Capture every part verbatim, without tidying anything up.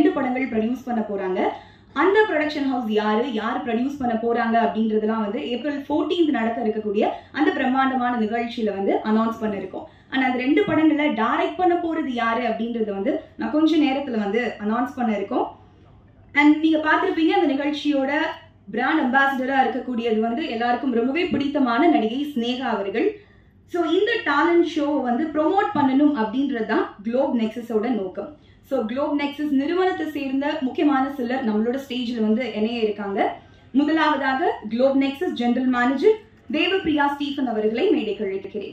ரெண்டு படங்கள் ப்ரொடியூஸ் பண்ண போறாங்க. அந்த ப்ரொடக்ஷன் ஹவுஸ் யாரு, யார் ப்ரொடியூஸ் பண்ண போறாங்க அப்படின்றதுலாம் வந்து ஏப்ரல் பதினான்காம் நடக்க இருக்கக்கூடிய அந்த பிரம்மாண்டமான நிகழ்ச்சியில வந்து அனௌன்ஸ் பண்ண இருக்கோம். ஆனா அந்த ரெண்டு படங்களை டைரக்ட் பண்ண போறது யாரு அப்படின்றது வந்து நான் கொஞ்ச நேரத்துல வந்து அனௌன்ஸ் பண்ண இருக்கோம். அண்ட் நீங்க பார்த்திருப்பீங்க அந்த நிகழ்ச்சியோட பிராண்ட் அம்பாசிடரா இருக்கக்கூடியது வந்து எல்லாருக்கும் ரொம்பவே பிடித்தமான நடிகை ஸ்னேகா அவர்கள். ஸோ இந்த டேலண்ட் ஷோ வந்து ப்ரொமோட் பண்ணணும் அப்படின்றது தான் குளோப் நெக்ஸஸோட நோக்கம். ஸோ குளோப் நெக்ஸஸ் நிறுவனத்தை சேர்ந்த முக்கியமான சிலர் நம்மளோட ஸ்டேஜில் வந்து இணைய இருக்காங்க. முதலாவதாக Globe Nexus general manager Devapriya Stephen அவர்களை மேடைக்கு அழைக்கிறேன்.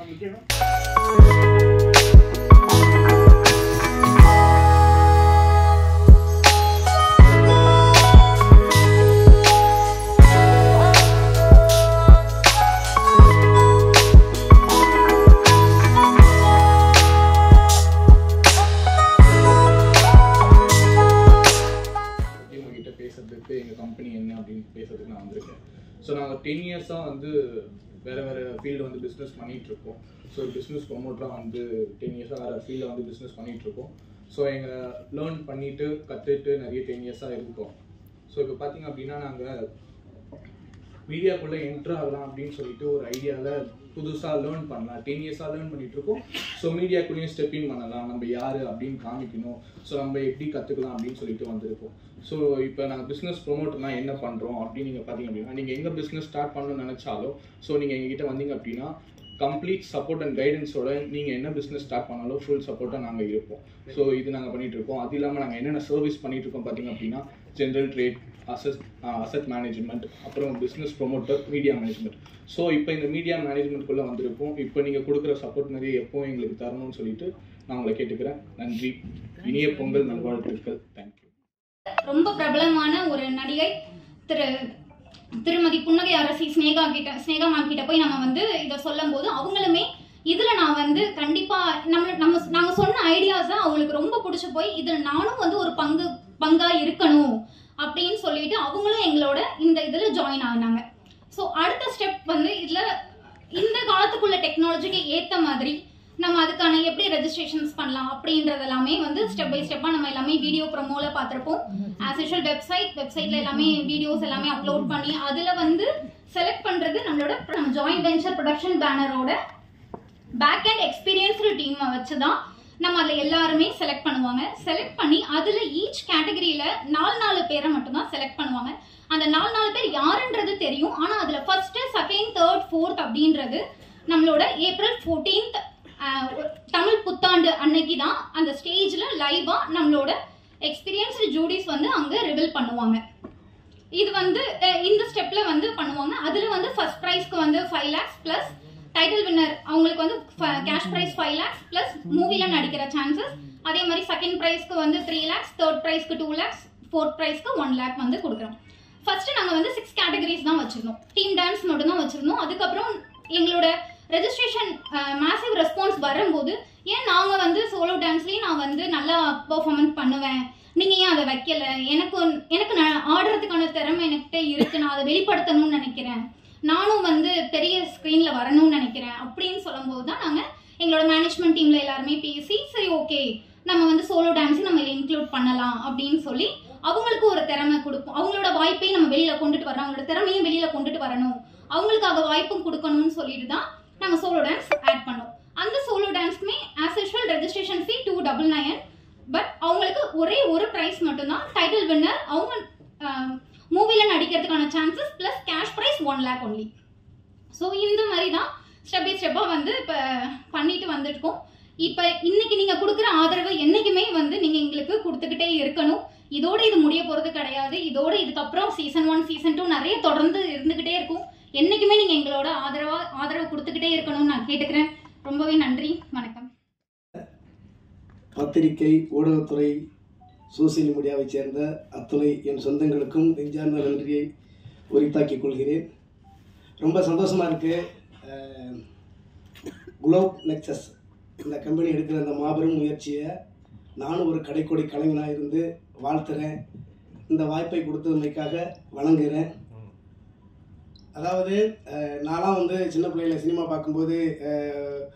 எங்கள் கம்பெனி என்ன அப்படின்னு பேசுறதுக்கு நான் வந்திருக்கேன். ஸோ நாங்கள் டென் இயர்ஸாக வந்து வேறு வேறு ஃபீல்டு வந்து பிஸ்னஸ் பண்ணிகிட்ருக்கோம். ஸோ பிஸ்னஸ் ப்ரொமோட்டராக வந்து டென் இயர்ஸாக வேறு ஃபீல்டில் வந்து பிஸ்னஸ் பண்ணிகிட்ருக்கோம். ஸோ எங்கள் லேர்ன் பண்ணிவிட்டு கற்றுட்டு நிறைய டென் இயர்ஸாக இருக்கோம். ஸோ இப்போ பார்த்திங்க அப்படின்னா நாங்கள் மீடியாக்குள்ளே என்ட்ரு ஆகலாம் அப்படின்னு சொல்லிட்டு ஒரு ஐடியாவில் புதுசாக லேர்ன் பண்ணலாம். டென் இயர்ஸாக லேர்ன் பண்ணிகிட்ருக்கோம். ஸோ மீடியாக்குள்ளேயும் ஸ்டெப் இன் பண்ணலாம், நம்ம யார் அப்படின்னு காமிக்கணும், ஸோ நம்ம எப்படி கற்றுக்கலாம் அப்படின்னு சொல்லிட்டு வந்திருக்கோம். ஸோ இப்போ நாங்கள் பிஸ்னஸ் ப்ரொமோட்டர்னால் என்ன பண்ணுறோம் அப்படின்னு நீங்கள் பார்த்தீங்க அப்படின்னா, நீங்கள் எங்கே பிஸ்னஸ் ஸ்டார்ட் பண்ணணும்னு நினச்சாலும் ஸோ நீங்கள் எங்ககிட்ட வந்தீங்க அப்படின்னா கம்ப்ளீட் சப்போர்ட் அண்ட் கைடன்ஸோட நீங்கள் என்ன பிஸ்னஸ் ஸ்டார்ட் பண்ணாலும் ஃபுல் சப்போர்ட்டாக நாங்கள் இருப்போம். ஸோ இது நாங்கள் பண்ணிகிட்ருக்கோம். அது இல்லாமல் நாங்கள் என்னென்ன சர்வீஸ் பண்ணிகிட்ருக்கோம் பார்த்தீங்க அப்படின்னா, general trade, asset asset management, அப்புறம் business promoter, media management. So இப்போ இந்த மீடியா மேனேஜ்மெண்ட்குள்ளே வந்திருக்கோம். இப்போ நீங்கள் கொடுக்குற சப்போர்ட் நிறைய எப்போ எங்களுக்கு தரணும்னு சொல்லிட்டு நான் உங்களை கேட்டுக்கிறேன். நன்றி. இனிய பொங்கல் நல்வாழ்த்துக்கள். தேங்க்யூ. ரொம்ப பிரபலமான ஒரு நடிகை திரு திருமதி புன்னகை அரசி ஸ்னேகா கிட்ட ஸ்னேகா மேம் கிட்ட போய் நம்ம வந்து இதை சொல்லும் போது அவங்களுமே இதுல நான் வந்து கண்டிப்பா நம்ம நம்ம நாங்க சொன்ன ஐடியாஸை அவங்களுக்கு ரொம்ப பிடிச்சி போய் இதுல நானும் வந்து ஒரு பங்கு பங்கா இருக்கணும் அப்படின்னு சொல்லிட்டு அவங்களும் எங்களோட இந்த இதுல ஜாயின் ஆனாங்க. ஸோ அடுத்த ஸ்டெப் வந்து இதுல இந்த காலத்துக்குள்ள டெக்னாலஜிக்கு ஏற்ற மாதிரி நம்ம அதுக்கான எப்படி ரெஜிஸ்ட்ரேஷன்ஸ் பண்ணலாம் அப்படின்றது எல்லாமே வந்து ஸ்டெப் பை ஸ்டெப்பாக நம்ம எல்லாமே வீடியோ ப்ரொமோல பார்த்துருப்போம். ஆஸ் யூஷுவல் வெப்சைட் வெப்சைட்ல எல்லாமே வீடியோஸ் எல்லாமே அப்லோட் பண்ணி அதில் வந்து செலக்ட் பண்ணுறது நம்மளோட நம்ம ஜாயிண்ட் வெஞ்சர் ப்ரொடக்ஷன் பேனரோட பேக் அண்ட் எக்ஸ்பீரியன்ஸ்டு டீமை வச்சு தான் நம்ம அதில் எல்லாருமே செலக்ட் பண்ணுவாங்க. செலக்ட் பண்ணி அதில் ஈச் கேட்டகரியில் நாலு நாலு பேரை மட்டும்தான் செலக்ட் பண்ணுவாங்க. அந்த நாலு நாலு பேர் யாருன்றது தெரியும். ஆனால் அதில் ஃபர்ஸ்ட், செகண்ட், தேர்ட், ஃபோர்த் அப்படின்றது நம்மளோட ஏப்ரல் ஃபோர்டீன்த் தமிழ் புத்தாண்டு அன்னைக்கு தான் அந்த ஸ்டேஜில் லைவாக நம்மளோட எக்ஸ்பீரியன்ஸ்டு ஜூடிஸ் வந்து அங்கே ரிவீல் பண்ணுவாங்க. இது வந்து இந்த ஸ்டெப்பில் வந்து பண்ணுவாங்க. அதில் வந்து ஃபர்ஸ்ட் ப்ரைஸ்க்கு வந்து five lakhs plus title winner அவங்களுக்கு வந்து cash prize five lakhs plus மூவியில் நடிக்கிற சான்சஸ். அதே மாதிரி செகண்ட் ப்ரைஸ்க்கு வந்து த்ரீ லேக்ஸ், தேர்ட் ப்ரைஸ்க்கு டூ லேக்ஸ், ஃபோர்த் ப்ரைஸ்க்கு ஒன் லேக் வந்து கொடுக்குறோம். ஃபர்ஸ்ட் நாங்கள் வந்து சிக்ஸ் கேட்டகரிஸ் தான் வச்சுருந்தோம். டீம் டான்ஸ் மட்டும் தான் வச்சுருந்தோம். அதுக்கப்புறம் எங்களோட ரெஜிஸ்ட்ரேஷன் மேசிவ் ரெஸ்பான்ஸ் வரும்போது ஏன் நாங்கள் வந்து சோலோ டான்ஸ்லேயும் நான் வந்து நல்லா பெர்ஃபார்மன்ஸ் பண்ணுவேன், நீங்கள் ஏன் அதை வைக்கல, எனக்கு எனக்கு நான் ஆடுறதுக்கான திறமை என்கிட்ட இருக்குது, நான் அதை வெளிப்படுத்தணும்னு நினைக்கிறேன், நானும் வந்து பெரிய ஸ்க்ரீனில் வரணும்னு நினைக்கிறேன் அப்படின்னு சொல்லும்போது தான் நாங்கள் எங்களோட மேனேஜ்மெண்ட் டீமில் எல்லாருமே பேசி சரி ஓகே நம்ம வந்து சோலோ டான்ஸையும் நம்ம இதில் இன்க்ளூட் பண்ணலாம் அப்படின்னு சொல்லி அவங்களுக்கு ஒரு திறமை கொடுப்போம். அவங்களோட வாய்ப்பையும் நம்ம வெளியில் கொண்டுட்டு வரணும், அவங்களோட திறமையும் வெளியில் கொண்டுட்டு வரணும், அவங்களுக்காக வாய்ப்பும் கொடுக்கணும்னு சொல்லிட்டு தான் நாங்கள் சோலோ டான்ஸ் ஆட் பண்ணோம். அந்த சோலோ டான்ஸ்க்குமே as usual registration fee two double nine. But அவங்களுக்கு ஒரே ஒரு ப்ரைஸ் மட்டும்தான், டைட்டில் வின்னர், அவங்க மூவியில் நடிக்கிறதுக்கான chances plus cash prize one lakh only. So இந்த மாதிரி தான் ஸ்டெப் பை ஸ்டெப்பாக வந்து இப்போ பண்ணிட்டு வந்துருக்கோம். இப்போ இன்னைக்கு நீங்கள் கொடுக்குற ஆதரவு என்றைக்குமே வந்து நீங்கள் எங்களுக்கு கொடுத்துக்கிட்டே இருக்கணும். இதோட இது முடிய போகிறது கிடையாது. இதோட இதுக்கப்புறம் சீசன் ஒன் சீசன் டூ நிறைய தொடர்ந்து இருந்துக்கிட்டே இருக்கும். என்றைக்குமே நீங்கள் எங்களோட ஆதரவாக ஆதரவு கொடுத்துக்கிட்டே இருக்கணும்னு நான் கேட்டுக்கிறேன். ரொம்பவே நன்றி. வணக்கம். பத்திரிகை, ஊடகத்துறை, சோசியல் மீடியாவை சேர்ந்த அத்துணை என் சொந்தங்களுக்கும் நெஞ்சார்ந்த நன்றியை உரித்தாக்கிக் கொள்கிறேன். ரொம்ப சந்தோஷமாக இருக்குது. குளோப் நெக்ஸஸ் இந்த கம்பெனி எடுக்கிற அந்த மாபெரும் முயற்சியை நானும் ஒரு கடைக்கோடி கலைஞனாக இருந்து வாழ்த்துறேன். இந்த வாய்ப்பை கொடுத்ததுமைக்காக வணங்குகிறேன். அதாவது நான்லாம் வந்து சின்ன பிள்ளையில சினிமா பார்க்கும்போது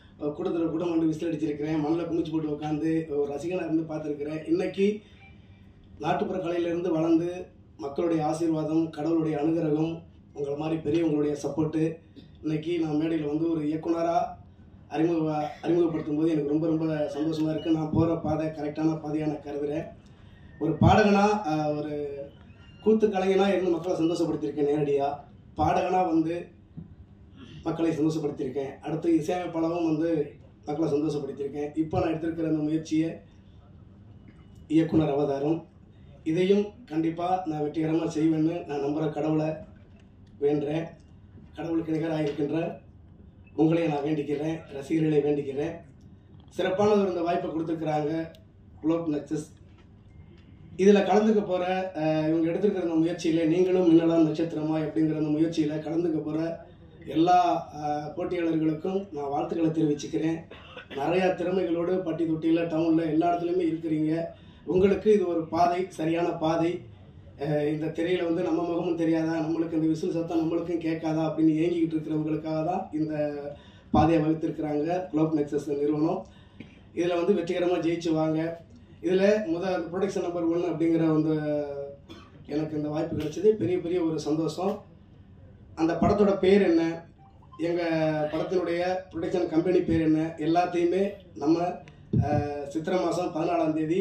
கூட்டத்தில் கூட்டம் வந்து விசில் அடிச்சிருக்கிறேன், மண்ணில் குமிச்சு போட்டு உட்காந்து ஒரு ரசிகனாக இருந்து பார்த்துருக்கிறேன். இன்றைக்கி நாட்டுப்புற கலையிலிருந்து வளர்ந்து மக்களுடைய ஆசீர்வாதம், கடவுளுடைய அனுகிரகம், உங்களை மாதிரி பெரியவங்களுடைய சப்போர்ட்டு, இன்றைக்கி நான் மேடையில் வந்து ஒரு இயக்குனராக அறிமுக அறிமுகப்படுத்தும் போது எனக்கு ரொம்ப ரொம்ப சந்தோஷமாக இருக்குது. நான் போகிற பாதை கரெக்டான பாதையாக நான் கருதுகிறேன். ஒரு பாடகனாக, ஒரு கூத்து கலைஞனாக இருந்து மக்களை சந்தோஷப்படுத்தியிருக்கேன் நேரடியாக. பாடகனாக வந்து மக்களை சந்தோஷப்படுத்தியிருக்கேன். அடுத்து இசையமைப்பாளரும் வந்து மக்களை சந்தோஷப்படுத்தியிருக்கேன். இப்போ நான் எடுத்திருக்கிற அந்த முயற்சியை இயக்குனர் அவதாரம், இதையும் கண்டிப்பாக நான் வெற்றிகரமாக செய்வேன்னு நான் நம்புகிற கடவுளை வேண்டுறேன். கடவுளுக்கு நிகராக இருக்கின்ற உங்களையும் நான் வேண்டிக்கிறேன், ரசிகர்களை வேண்டிக்கிறேன். சிறப்பான ஒரு இந்த வாய்ப்பை கொடுத்துருக்குறாங்க குளோப் நெக்ஸஸ். இதில் கலந்துக்க போகிற இவங்க எடுத்துருக்கிற அந்த முயற்சியில் நீங்களும் மின்னலாம் நட்சத்திரமா அப்படிங்கிற அந்த முயற்சியில் கலந்துக்க போகிற எல்லா போட்டியாளர்களுக்கும் நான் வாழ்த்துக்களை தெரிவிச்சுக்கிறேன். நிறையா திறமைகளோடு பட்டி தொட்டியில் டவுனில் எல்லா இடத்துலையுமே இருக்கிறீங்க. உங்களுக்கு இது ஒரு பாதை, சரியான பாதை. இந்த திரையில் வந்து நம்ம முகமும் தெரியாதா, நம்மளுக்கு இந்த விசில் சத்தம் நம்மளுக்கும் கேட்காதா அப்படின்னு ஏங்கிக்கிட்டு இருக்கிறவங்களுக்காக தான் இந்த பாதையை வகுத்திருக்கிறாங்க குளோப் நெக்ஸஸ் நிறுவனம். இதில் வந்து வெற்றிகரமாக ஜெயிச்சு வாங்க. இதில் முதல் ப்ரொடக்ஷன் நம்பர் ஒன் அப்படிங்கிற வந்து எனக்கு இந்த வாய்ப்பு கிடைச்சது பெரிய பெரிய ஒரு சந்தோஷம். அந்த படத்தோட பேர் என்ன, எங்கள் படத்தினுடைய ப்ரொடக்ஷன் கம்பெனி பேர் என்ன, எல்லாத்தையுமே நம்ம சித்திரை மாதம் பதினாலாம் தேதி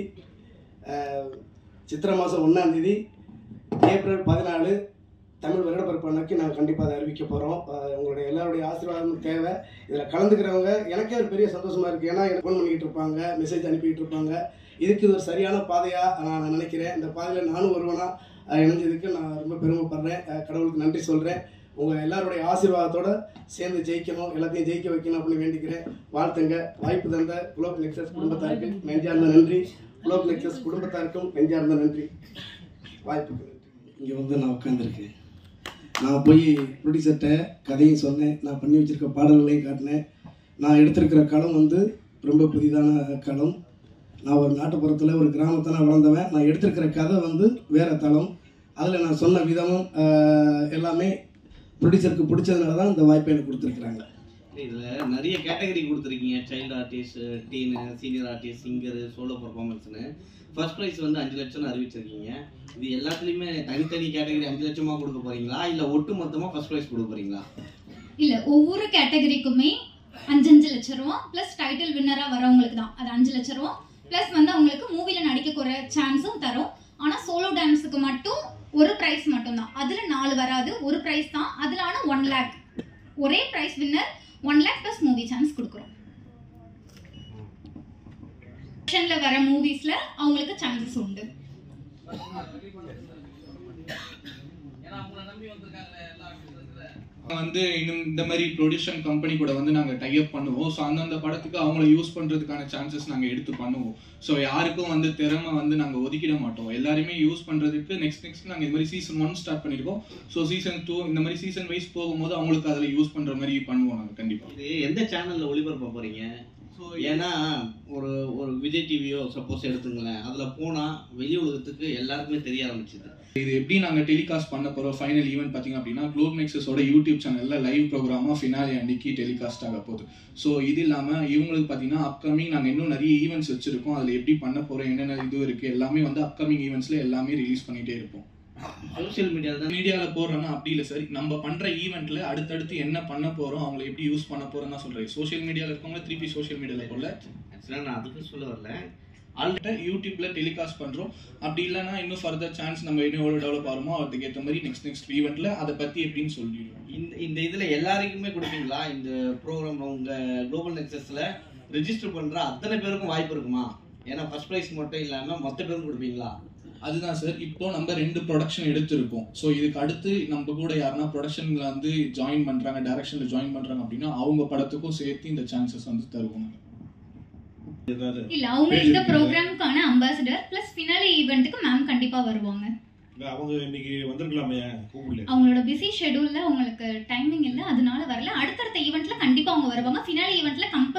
சித்திரை மாதம் ஒன்றாந்தேதி ஏப்ரல் பதினாலு தமிழ் வருடப்பிறப்பு அன்னைக்கு நாங்கள் கண்டிப்பாக அதை அறிவிக்க போகிறோம். உங்களுடைய எல்லாருடைய ஆசீர்வாதமும் தேவை. இதில் கலந்துக்கிறவங்க எனக்கே ஒரு பெரிய சந்தோஷமாக இருக்குது. ஏன்னா எனக்கு ஃபோன் பண்ணிக்கிட்டு இருப்பாங்க, மெசேஜ் அனுப்பிக்கிட்டு இருப்பாங்க. இதுக்கு இது ஒரு சரியான பாதையாக நான் நினைக்கிறேன். இந்த பாதையில் நானும் ஒருவனாக இணைஞ்சதுக்கு நான் ரொம்ப பெருமைப்படுறேன். கடவுளுக்கு நன்றி சொல்கிறேன். உங்கள் எல்லாருடைய ஆசீர்வாதத்தோடு சேர்ந்து ஜெயிக்கணும், எல்லாத்தையும் ஜெயிக்க வைக்கணும் அப்படின்னு வேண்டிக்கிறேன். வாழ்த்துங்க. வாய்ப்பு தந்த குளோப் நெக்ஸஸ் குடும்பத்தாருக்கு நெஞ்சார்ந்த நன்றி. குளோப் நெக்ஸஸ் குடும்பத்தாருக்கும் நெஞ்சார்ந்த நன்றி. வாய்ப்புக்கு நன்றி. இங்கே வந்து நான் உட்காந்துருக்கேன். நான் போய் ப்ரொடியூசர்கிட்ட கதையும் சொன்னேன், நான் பண்ணி வச்சுருக்க பாடல்களையும் காட்டினேன். நான் எடுத்திருக்கிற களம் வந்து ரொம்ப புதிதான களம். நான் ஒரு நாட்டுப்புறத்தில் ஒரு கிராமத்தில் நான் வளர்ந்தவன். நான் எடுத்திருக்கிற கதை வந்து வேறு தளம். அதில் நான் சொன்ன விதமும் எல்லாமே ப்ரொடியூசருக்கு பிடிச்சதுனால தான் இந்த வாய்ப்பை எனக்கு கொடுத்துருக்குறாங்க. இதில் நிறைய கேட்டகரி கொடுத்துருக்கீங்க. Child artist, teen, senior artist, singer, solo பர்ஃபார்மன்ஸ்னு. ஃபர்ஸ்ட் ப்ரைஸ் வந்து அஞ்சு லட்சம்னு அறிவிச்சிருக்கீங்க. இது எல்லாத்துலேயுமே தனித்தனி கேட்டகரி அஞ்சு லட்சமாக கொடுக்க போகிறீங்களா, இல்லை ஒட்டு மொத்தமாக ஃபர்ஸ்ட் ப்ரைஸ் கொடுக்க போகிறீங்களா? இல்லை, ஒவ்வொரு கேட்டகரிக்குமே அஞ்சு அஞ்சு லட்ச ரூபா ப்ளஸ் டைட்டில் வின்னராக வரவங்களுக்கு தான் அது அஞ்சு லட்ச ரூபா ப்ளஸ் வந்து அவங்களுக்கு மூவியில் நடிக்கக்கூடிய சான்ஸும் தரும். ஆனால் சோலோ டான்ஸுக்கு மட்டும் ஒரு ப்ரைஸ் மட்டும்தான். அதில் நாலு வராது, ஒரு ப்ரைஸ் தான். அதில் ஆனால் ஒன் லேக் ஒரே prize winner one lakh plus movie chance கொடுக்குறோம். வர மூவிஸ்ல அவங்களுக்கு சான்சஸ் உண்டு. வந்து இன்னும் இந்த மாதிரி ப்ரொடியூஷன் கம்பெனி கூட வந்து நாங்கள் டைப் பண்ணுவோம். ஸோ அந்தந்த படத்துக்கு அவங்கள யூஸ் பண்ணுறதுக்கான சான்சஸ் நாங்கள் எடுத்து பண்ணுவோம். ஸோ யாருக்கும் வந்து திறமை வந்து நாங்கள் ஒதுக்கிட மாட்டோம். எல்லாருமே யூஸ் பண்ணுறதுக்கு நெக்ஸ்ட் நெக்ஸ்ட் நாங்கள் இந்த மாதிரி சீசன் ஒன் ஸ்டார்ட் பண்ணியிருக்கோம். ஸோ சீசன் டூ இந்த மாதிரி சீசன் வைஸ் போகும்போது அவங்களுக்கு அதில் யூஸ் பண்ணுற மாதிரி பண்ணுவோம் நாங்கள் கண்டிப்பாக. இது எந்த சேனலில் ஒளிபரப்ப போகிறீங்க? ஸோ ஏன்னா ஒரு ஒரு விஜய் டிவியோ சப்போஸ் எடுத்துங்களேன், அதில் போனால் வெளி உலகத்துக்கு எல்லாருக்குமே தெரிய ஆரம்பிச்சுது. இது எப்படி நாங்கள் டெலிகாஸ்ட் பண்ண போகிறோம் ஃபைனல் ஈவெண்ட் பார்த்தீங்க அப்படின்னா குளோப் நெக்ஸஸோட யூடியூப் சேனலில் லைவ் ப்ரோக்ராமாக ஃபினாலே அன்னைக்கு டெலிகாஸ்ட் ஆக போகுது. ஸோ இது இல்லாமல் இவங்களுக்கு பார்த்தீங்கன்னா அப்கமிங் நாங்கள் இன்னும் நிறைய ஈவெண்ட்ஸ் வச்சுருக்கோம். அதில் எப்படி பண்ண போகிறோம், என்னென்ன இது இருக்குது எல்லாமே வந்து அப்கமிங் ஈவெண்ட்ஸில் எல்லாமே ரிலீஸ் பண்ணிகிட்டே இருப்போம். சோஷியல் மீடியாவில் தான் மீடியாவில் போடுறோன்னா அப்படி இல்லை சார். நம்ம பண்ணுற ஈவெண்ட்டில் அடுத்தடுத்து என்ன பண்ண போகிறோம், அவங்களை எப்படி யூஸ் பண்ண போகிறோம் தான் சொல்கிறேன். சோஷியல் மீடியாவில் இருக்கவங்க திருப்பி சோஷியல் மீடியாவில் போடல. ஆக்சுவலாக நான் அதுக்கு சொல்ல வரல. ஆல்ரெடி யூடியூப்ல டெலிகாஸ்ட் பண்றோம். அப்படி இல்லைன்னா இன்னும் ஃபர்தர் சான்ஸ் நம்ம இன்னும் எவ்வளோ டெவலப் ஆகிறோமோ அதுக்கு ஏற்ற மாதிரி நெக்ஸ்ட் நெக்ஸ்ட் ஈவெண்ட்ல அதை பத்தி எப்படின்னு சொல்லிடுவோம். இந்த இந்த இதுல எல்லாருக்குமே கொடுப்பீங்களா? இந்த ப்ரோக்ராம் உங்க குளோபல் நெக்ஸஸ்ல ரெஜிஸ்டர் பண்ற அத்தனை பேருக்கும் வாய்ப்பு இருக்குமா? ஏன்னா ஃபர்ஸ்ட் ப்ரைஸ் மட்டும் இல்லாம மொத்த பேரும் கொடுப்பீங்களா? அதுதான் சார். இப்போ நம்ம ரெண்டு ப்ரொடக்ஷன் எடுத்திருக்கோம். ஸோ இதுக்கு அடுத்து நம்ம கூட யாருன்னா ப்ரொடக்ஷன்ல வந்து ஜாயின் பண்றாங்க, டைரக்ஷன்ல ஜாயின் பண்றாங்க அப்படின்னா அவங்க படத்துக்கும் சேர்த்து இந்த சான்சஸ் வந்து தருவோம். இல்ல, அவங்க இந்த ப்ரோக்ராமுக்கான அம்பாசிடர் பிளஸ் ஃபினாலே ஈவென்ட்க்கு மேம் கண்டிப்பா வருவாங்க. அவங்க இன்னைக்கு வந்திருக்கலாமே, கூப்பிடல. அவங்களோட பிஸி ஷெட்யூல்ல அவங்களுக்கு டைமிங் இல்ல, அதனால வரல. அடுத்தடுத்த ஈவென்ட்ல கண்டிப்பா அவங்க வருவாங்க. ஃபினாலே ஈவென்ட்ல